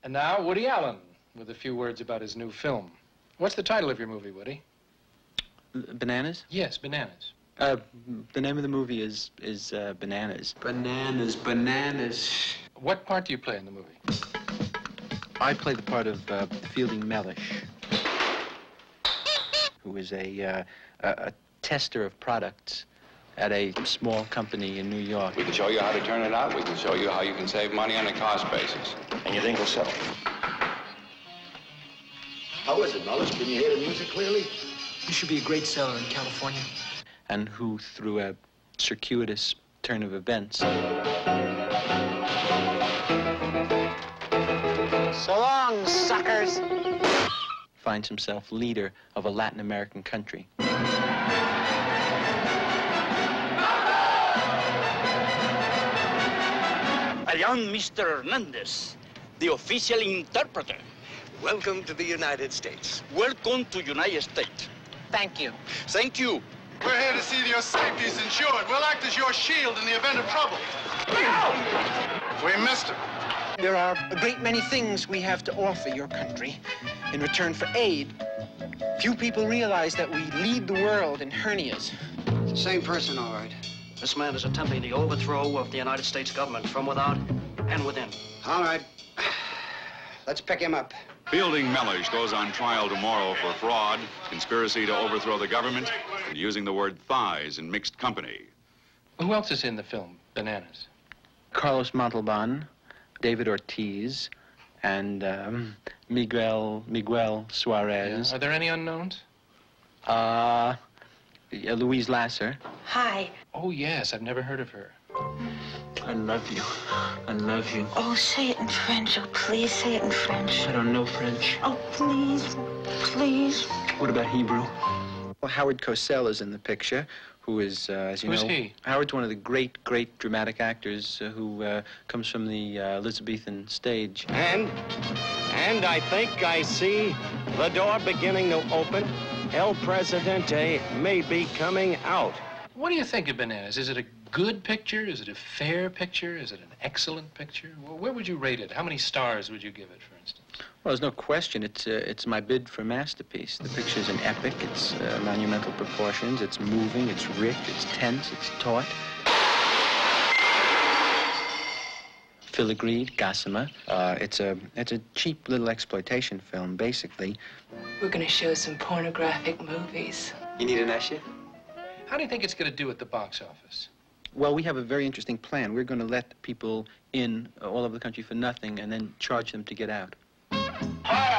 And now, Woody Allen, with a few words about his new film. What's the title of your movie, Woody? Bananas? Yes, Bananas. The name of the movie is Bananas. Bananas, bananas. What part do you play in the movie? I play the part of Fielding Mellish, who is a tester of products at a small company in New York. We can show you how to turn it out. We can show you how you can save money on a cost basis. And you think we'll sell? How is it, Mellish? Can you hear the music clearly? You should be a great seller in California. And who, through a circuitous turn of events... So long, suckers! ...finds himself leader of a Latin American country. I am Mr. Hernandez, the official interpreter. Welcome to the United States. Welcome to United States. Thank you. Thank you. We're here to see that your safety is ensured. We'll act as your shield in the event of trouble. We missed him. There are a great many things we have to offer your country in return for aid. Few people realize that we lead the world in hernias. Same person, all right. This man is attempting the overthrow of the United States government from without and within. All right. Let's pick him up. Fielding Mellish goes on trial tomorrow for fraud, conspiracy to overthrow the government, and using the word thighs in mixed company. Who else is in the film, Bananas? Carlos Montalban, David Ortiz, and Miguel Suarez. Yeah. Are there any unknowns? Louise Lasser. Hi. Oh, yes, I've never heard of her. I love you. I love you. Oh, say it in French. Oh, please say it in French. I don't know French. Oh, please. Please. What about Hebrew? Well, Howard Cosell is in the picture, who is, as you know... Who's he? Howard's one of the great dramatic actors who comes from the Elizabethan stage. And I think I see the door beginning to open. El Presidente may be coming out. What do you think of Bananas? Is it a good picture? Is it a fair picture? Is it an excellent picture? Well, where would you rate it? How many stars would you give it, for instance? Well, there's no question. It's my bid for masterpiece. The picture's an epic. It's monumental proportions. It's moving. It's rich. It's tense. It's taut. Filigreed, gossamer. It's a cheap little exploitation film, basically. We're going to show some pornographic movies. You need an usher? How do you think it's going to do at the box office? Well, we have a very interesting plan. We're going to let people in all over the country for nothing and then charge them to get out. Hi.